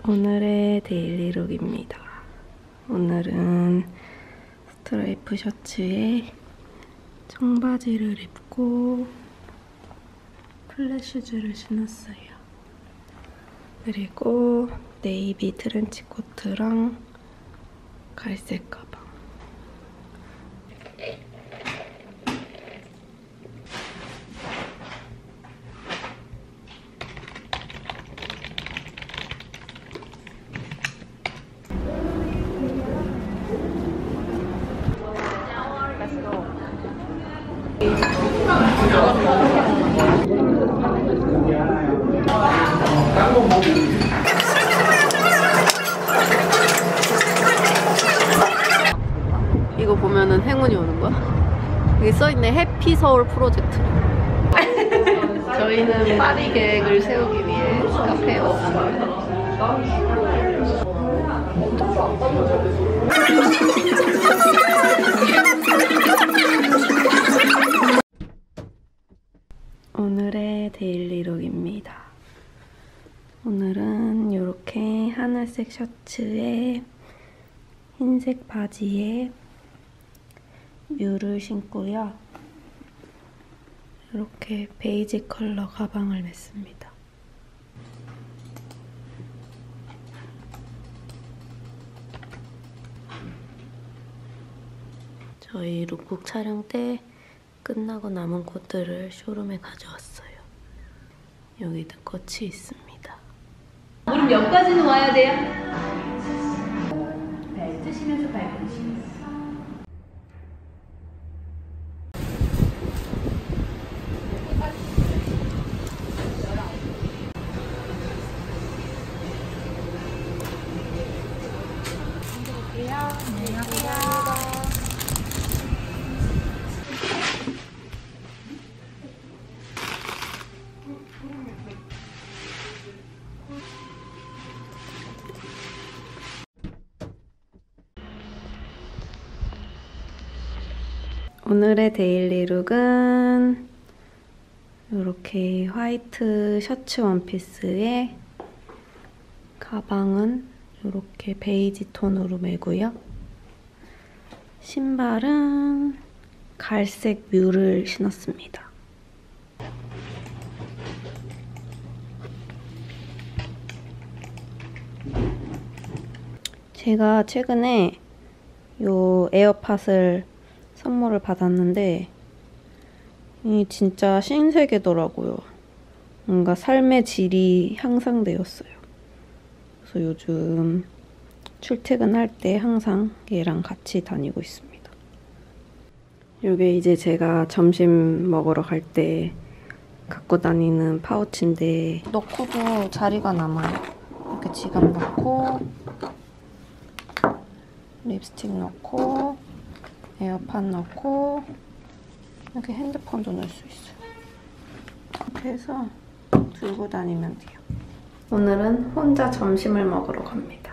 오늘의 데일리룩입니다. 오늘은 스트라이프 셔츠에 청바지를 입고 플랫슈즈를 신었어요. 그리고 네이비 트렌치 코트랑 갈색 가방. 이거 보면은 행운이 오는 거야? 여기 써있네. 해피 서울 프로젝트. 저희는 파리 계획을 세우기 위해 카페에 왔습니다. 오늘의 데일리룩입니다. 오늘은 이렇게 하늘색 셔츠에 흰색 바지에 뮤를 신고요. 이렇게 베이지 컬러 가방을 맸습니다. 저희 룩북 촬영 때 끝나고 남은 코트를 쇼룸에 가져왔어요. 여기도 꽃이 있습니다. 무릎 몇 가지는 와야 돼요? 발 뜨시면서 발꿈치. 오늘의 데일리룩은 이렇게 화이트 셔츠 원피스에 가방은 이렇게 베이지 톤으로 매고요. 신발은 갈색 뮤를 신었습니다. 제가 최근에 이 에어팟을 선물을 받았는데 이 진짜 신세계더라고요. 뭔가 삶의 질이 향상되었어요. 그래서 요즘 출퇴근할 때 항상 얘랑 같이 다니고 있습니다. 이게 이제 제가 점심 먹으러 갈 때 갖고 다니는 파우치인데 넣고도 자리가 남아요. 이렇게 지갑 넣고 립스틱 넣고 에어팟 넣고 이렇게 핸드폰도 넣을 수 있어요. 이렇게 해서 들고 다니면 돼요. 오늘은 혼자 점심을 먹으러 갑니다.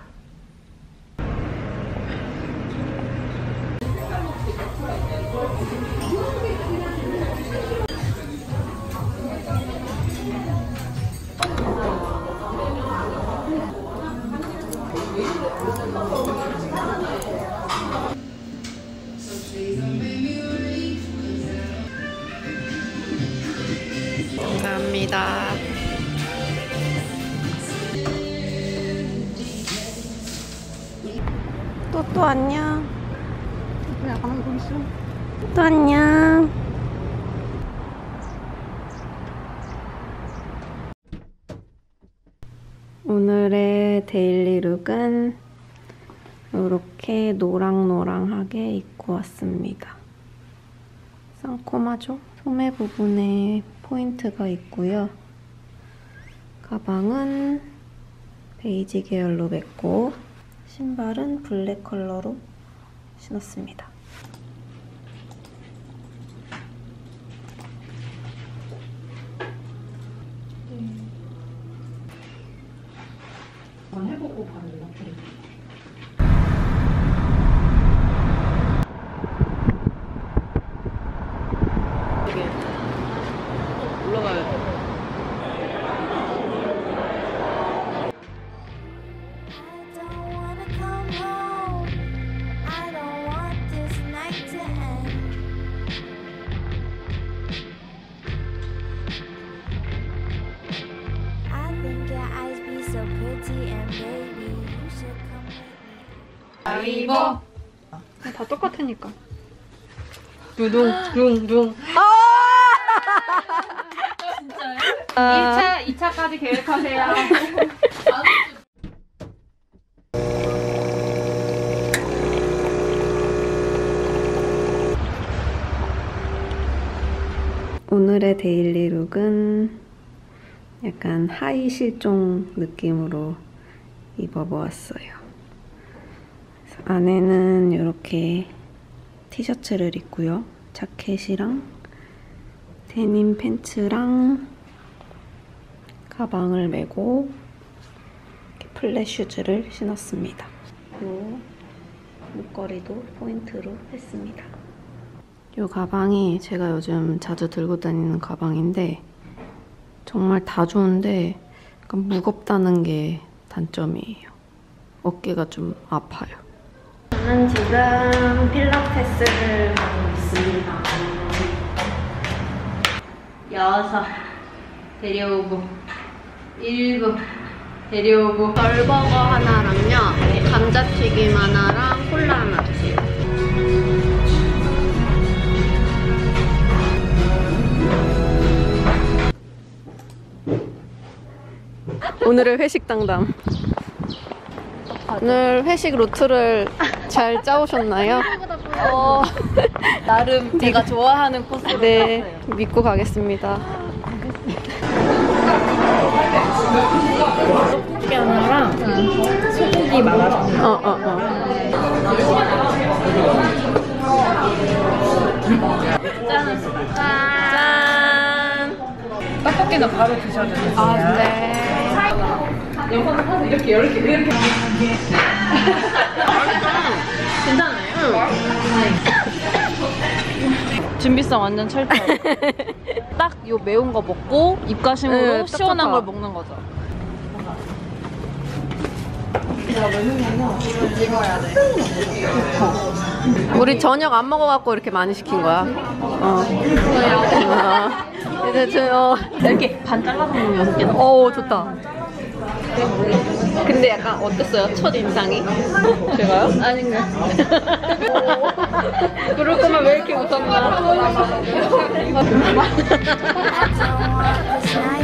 감사합니다. 또 안녕. 그냥 가만히 보고 있어. 또 안녕. 오늘의 데일리룩은 이렇게 노랑노랑하게 입고 왔습니다. 쌍코마죠? 소매 부분에 포인트가 있고요. 가방은 베이지 계열로 맸고 신발은 블랙 컬러로 신었습니다. 한번 해보고 바로 연락드릴게요. 올라가야 돼. 가위바위보. 다 똑같으니까. 두둥 둥둥. 진짜요? 2차까지 계획하세요. 오늘의 데일리 룩은 약간 하이 실종 느낌으로 입어보았어요. 그래서 안에는 이렇게 티셔츠를 입고요. 자켓이랑 데님 팬츠랑 가방을 메고 이렇게 플랫 슈즈를 신었습니다. 그리고 목걸이도 포인트로 했습니다. 이 가방이 제가 요즘 자주 들고 다니는 가방인데 정말 다 좋은데 약간 무겁다는 게 단점이에요. 어깨가 좀 아파요. 저는 지금 필라테스를 하고 있습니다. 6 데려오고 7 데려오고 벌버거 하나랑요, 감자튀김 하나랑 콜라 하나 주세요. 오늘의 회식 당담. 오늘 회식 루트를 잘 짜오셨나요? 나름 제가 좋아하는 코스로 네, 믿고 가겠습니다. 떡볶이 하나랑 소고기 말아서 짠! 떡볶이는 바로 드셔도 되세요. 네. 이렇게 괜찮아요? 준비성 완전 철저해. 딱 요 매운 거 먹고 입가심으로 딱 시원한 좋다. 걸 먹는 거죠. 우리 저녁 안 먹어갖고 이렇게 많이 시킨 거야. 이제 이렇게 반 잘라서 먹으면 6개 넣어. 오, 좋다. 근데 약간 어땠어요? 첫 인상이? 제가요? 아닌가? 그럴 거면 왜 이렇게 웃었나?